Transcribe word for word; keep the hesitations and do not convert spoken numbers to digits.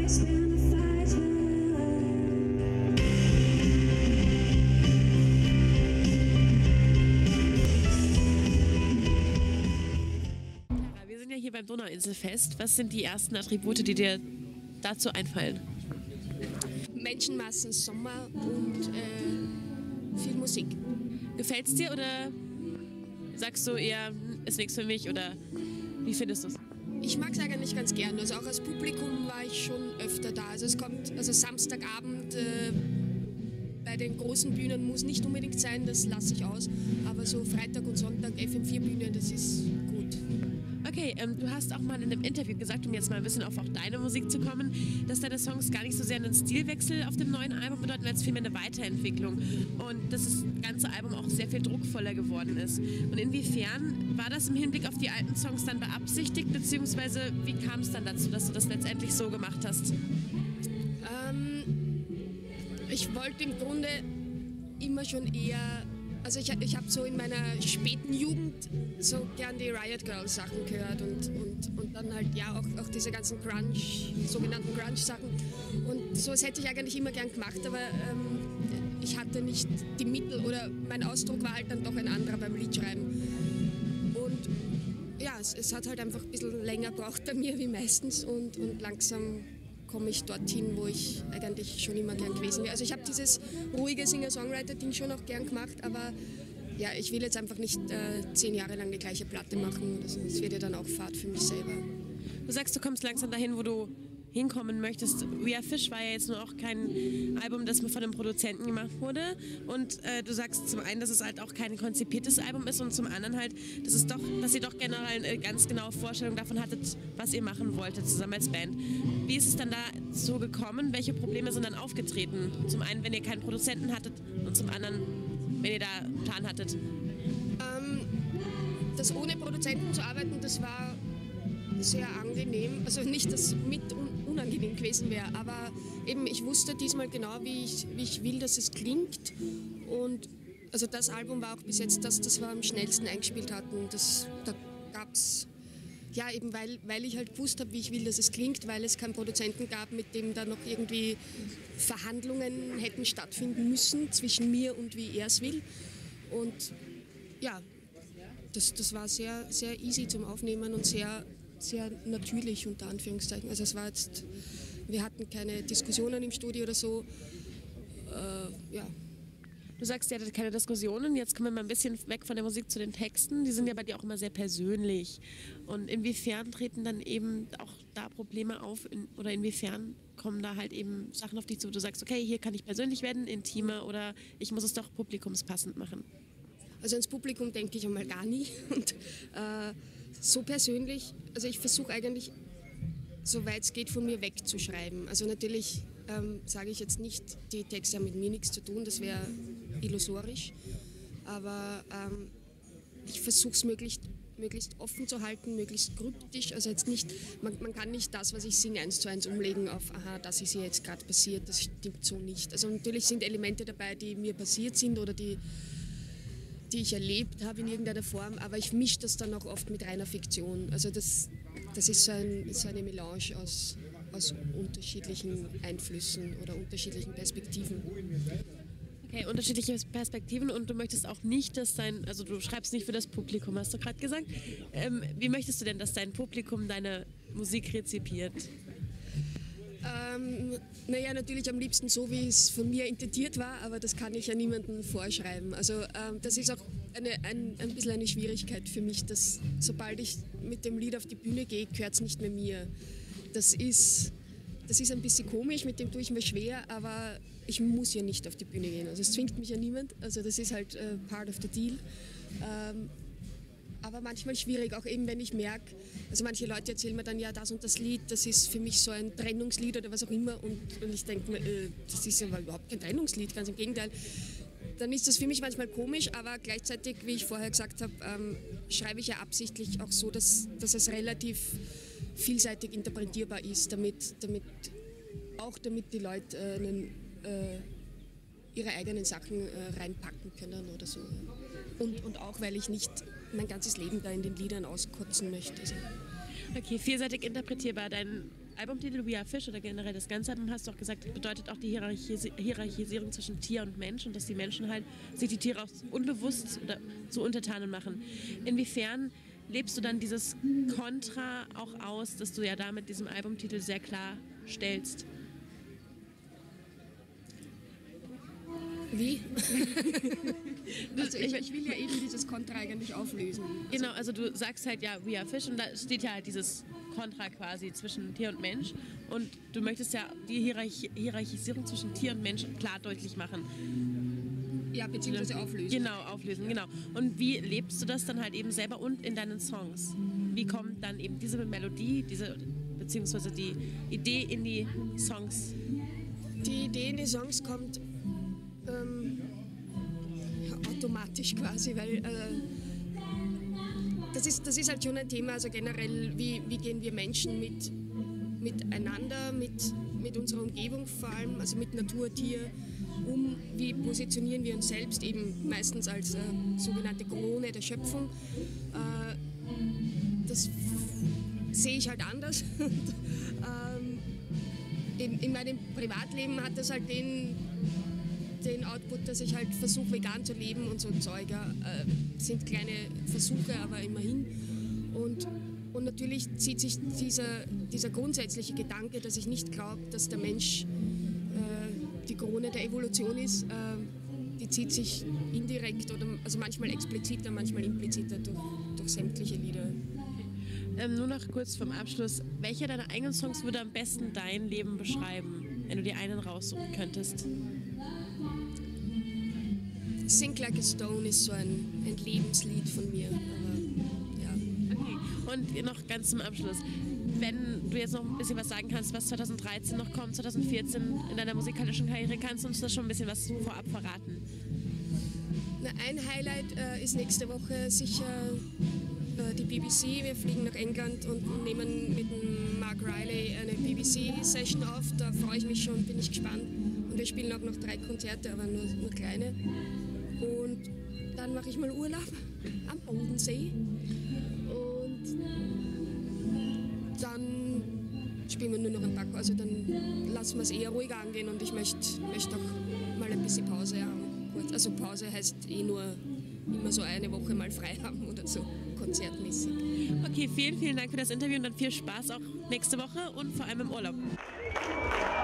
Wir sind ja hier beim Donauinselfest. Was sind die ersten Attribute, die dir dazu einfallen? Menschenmassen, Sommer und äh, viel Musik. Gefällt's dir oder sagst du eher, ist nichts für mich oder wie findest du es? Ich mag es eigentlich ganz gern. Also auch als Publikum war ich schon öfter da. Also es kommt, also Samstagabend äh, bei den großen Bühnen muss nicht unbedingt sein, das lasse ich aus. Aber so Freitag und Sonntag F M vier Bühne, das ist gut. Okay, ähm, du hast auch mal in einem Interview gesagt, um jetzt mal ein bisschen auf auch deine Musik zu kommen, dass deine Songs gar nicht so sehr einen Stilwechsel auf dem neuen Album bedeuten, als vielmehr eine Weiterentwicklung. Und dass das ganze Album auch sehr viel druckvoller geworden ist. Und inwiefern war das im Hinblick auf die alten Songs dann beabsichtigt, beziehungsweise wie kam es dann dazu, dass du das letztendlich so gemacht hast? Ähm, ich wollte im Grunde immer schon eher... Also ich, ich habe so in meiner späten Jugend so gern die Riot Girls Sachen gehört und, und, und dann halt ja auch, auch diese ganzen Grunge, sogenannten Grunge Sachen. Und so was hätte ich eigentlich immer gern gemacht, aber ähm, ich hatte nicht die Mittel oder mein Ausdruck war halt dann doch ein anderer beim Liedschreiben. Und ja, es, es hat halt einfach ein bisschen länger gebraucht bei mir wie meistens und, und langsam komme ich dorthin, wo ich eigentlich schon immer gern gewesen wäre. Also ich habe dieses ruhige Singer-Songwriter-Ding schon auch gern gemacht, aber ja, ich will jetzt einfach nicht äh, zehn Jahre lang die gleiche Platte machen. Das, das wird ja dann auch Fahrt für mich selber. Du sagst, du kommst langsam dahin, wo du hinkommen möchtest. We Are Fish war ja jetzt nur auch kein Album, das von einem Produzenten gemacht wurde. Und äh, du sagst zum einen, dass es halt auch kein konzipiertes Album ist und zum anderen halt, dass, es doch, dass ihr doch generell eine ganz genaue Vorstellung davon hattet, was ihr machen wolltet zusammen als Band. Wie ist es dann da so gekommen? Welche Probleme sind dann aufgetreten? Zum einen, wenn ihr keinen Produzenten hattet und zum anderen, wenn ihr da einen Plan hattet. Ähm, das ohne Produzenten zu arbeiten, das war sehr angenehm. Also nicht, dass mit unangenehm gewesen wäre, aber eben ich wusste diesmal genau, wie ich, wie ich will, dass es klingt. Und also das Album war auch bis jetzt das, das wir am schnellsten eingespielt hatten. Das, da gab es, ja eben weil, weil ich halt gewusst habe, wie ich will, dass es klingt, weil es keinen Produzenten gab, mit dem da noch irgendwie Verhandlungen hätten stattfinden müssen zwischen mir und wie er es will. Und ja, das, das war sehr, sehr easy zum Aufnehmen und sehr sehr natürlich, unter Anführungszeichen. Also es war jetzt, wir hatten keine Diskussionen im Studio oder so. Äh, ja. Du sagst, ihr hattet keine Diskussionen. Jetzt kommen wir mal ein bisschen weg von der Musik zu den Texten. Die sind ja bei dir auch immer sehr persönlich. Und inwiefern treten dann eben auch da Probleme auf? In, oder inwiefern kommen da halt eben Sachen auf dich zu, wo du sagst, okay, hier kann ich persönlich werden, intimer oder ich muss es doch publikumspassend machen? Also ans Publikum denke ich einmal gar nie. Und äh, so persönlich, also ich versuche eigentlich, soweit es geht, von mir wegzuschreiben. Also natürlich ähm, sage ich jetzt nicht, die Texte haben mit mir nichts zu tun, das wäre illusorisch. Aber ähm, ich versuche es möglichst, möglichst offen zu halten, möglichst kryptisch. Also jetzt nicht, man, man kann nicht das, was ich singe, eins zu eins umlegen auf, aha, das ist hier jetzt gerade passiert, das stimmt so nicht. Also natürlich sind Elemente dabei, die mir passiert sind oder die die ich erlebt habe in irgendeiner Form, aber ich mische das dann auch oft mit reiner Fiktion. Also das, das ist so, ein, so eine Melange aus, aus unterschiedlichen Einflüssen oder unterschiedlichen Perspektiven. Okay, unterschiedliche Perspektiven und du möchtest auch nicht, dass dein, also du schreibst nicht für das Publikum, hast du gerade gesagt. Ähm, wie möchtest du denn, dass dein Publikum deine Musik rezipiert? Ähm, naja, natürlich am liebsten so, wie es von mir intendiert war, aber das kann ich ja niemandem vorschreiben. Also ähm, das ist auch eine, ein, ein bisschen eine Schwierigkeit für mich, dass sobald ich mit dem Lied auf die Bühne gehe, gehört es nicht mehr mir. Das ist, das ist ein bisschen komisch, mit dem tue ich mir schwer, aber ich muss ja nicht auf die Bühne gehen. Also es zwingt mich ja niemand, also das ist halt äh, part of the deal. Ähm, aber manchmal schwierig, auch eben wenn ich merke, also manche Leute erzählen mir dann, ja, das und das Lied, das ist für mich so ein Trennungslied oder was auch immer und, und ich denke mir, äh, das ist ja überhaupt kein Trennungslied, ganz im Gegenteil. Dann ist das für mich manchmal komisch, aber gleichzeitig, wie ich vorher gesagt habe, ähm, schreibe ich ja absichtlich auch so, dass, dass es relativ vielseitig interpretierbar ist, damit, damit auch damit die Leute äh, einen, äh, ihre eigenen Sachen äh, reinpacken können oder so. Und, und auch, weil ich nicht mein ganzes Leben da in den Liedern auskotzen möchte. Also. Okay, vielseitig interpretierbar. Dein Albumtitel We Are Fish oder generell das ganze Album, hast du auch gesagt, bedeutet auch die Hierarchis Hierarchisierung zwischen Tier und Mensch und dass die Menschen halt sich die Tiere auch unbewusst oder so Untertanen machen. Inwiefern lebst du dann dieses Kontra auch aus, dass du ja da mit diesem Albumtitel sehr klar stellst? Wie? Also ich, ich will ja eben dieses Kontra eigentlich auflösen. Genau, also du sagst halt ja We Are Fish und da steht ja halt dieses Kontra quasi zwischen Tier und Mensch und du möchtest ja die Hierarch Hierarchisierung zwischen Tier und Mensch klar deutlich machen. Ja, beziehungsweise auflösen. Genau, auflösen, ja. Genau. Und wie lebst du das dann halt eben selber und in deinen Songs? Wie kommt dann eben diese Melodie, diese beziehungsweise die Idee in die Songs? Die Idee in die Songs kommt ähm, ja, automatisch quasi, weil äh, das, ist, das ist halt schon ein Thema, also generell, wie, wie gehen wir Menschen mit, miteinander, mit, mit unserer Umgebung vor allem, also mit Natur, Tier, um, wie positionieren wir uns selbst eben meistens als äh, sogenannte Krone der Schöpfung. Äh, das sehe ich halt anders. ähm, in, in meinem Privatleben hat das halt den, den Output, dass ich halt versuche, vegan zu leben und so Zeug. Ja, äh, sind kleine Versuche, aber immerhin. Und, und natürlich zieht sich dieser, dieser grundsätzliche Gedanke, dass ich nicht glaube, dass der Mensch äh, die Krone der Evolution ist, äh, die zieht sich indirekt oder also manchmal expliziter, manchmal impliziter durch, durch sämtliche Lieder. Ähm, nur noch kurz vom Abschluss. Welcher deiner eigenen Songs würde am besten dein Leben beschreiben, wenn du dir einen raussuchen könntest? Sink Like a Stone ist so ein, ein Lebenslied von mir. Aber, ja. Okay, und noch ganz zum Abschluss. Wenn du jetzt noch ein bisschen was sagen kannst, was zwanzig dreizehn noch kommt, zwanzig vierzehn in deiner musikalischen Karriere, kannst du uns da schon ein bisschen was vorab verraten? Na, ein Highlight äh, ist nächste Woche sicher äh, die B B C. Wir fliegen nach England und nehmen mit dem Mark Riley eine B B C-Session auf. Da freue ich mich schon, bin ich gespannt. Und wir spielen auch noch drei Konzerte, aber nur, nur kleine. Und dann mache ich mal Urlaub am Bodensee. Und dann spielen wir nur noch ein paar, also dann lassen wir es eher ruhig angehen und ich möchte möcht auch mal ein bisschen Pause haben. Also Pause heißt eh nur immer so eine Woche mal frei haben oder so, konzertmäßig. Okay, vielen, vielen Dank für das Interview und dann viel Spaß auch nächste Woche und vor allem im Urlaub.